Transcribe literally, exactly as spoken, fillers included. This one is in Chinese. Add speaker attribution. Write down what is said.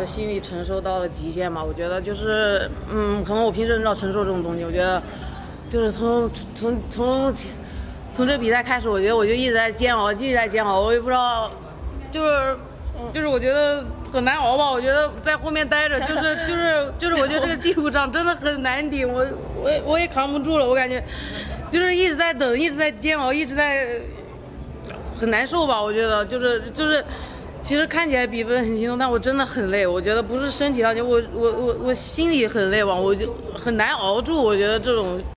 Speaker 1: 心理承受到了极限吧。我觉得就是，嗯，可能我平时很少承受这种东西。我觉得就是从从从从这比赛开始，我觉得我就一直在煎熬，一直在煎熬。我也不知道，就是就是我觉得很难熬吧。我觉得在后面待着，就是就是就是，我觉得这个第五场真的很难顶，我我我也扛不住了。我感觉就是一直在等，一直在煎熬，一直在。很难受吧？我觉得就是就是，其实看起来比分很轻松，但我真的很累。我觉得不是身体上，就我我我我心里很累吧，我就很难熬住。我觉得这种。